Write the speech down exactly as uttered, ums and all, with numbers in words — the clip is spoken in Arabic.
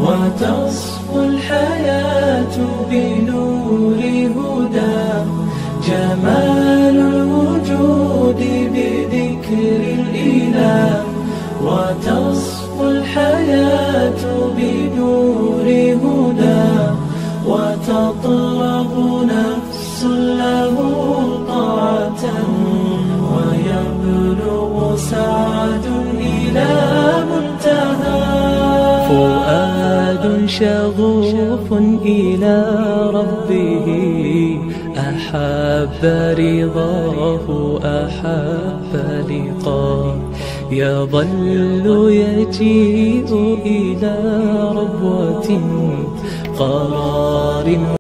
وتصفو الحياة بنور هدى، جمال الوجود بذكر الإله. وتصفو الحياة بنور هدى، وتطلب نفس له طاعة، ويبلغ سعد إلى منتهى. فؤاد شغوف إلى ربه، أحب رضاه أحب لقاه. يظل يجيء إلى ربوة قرار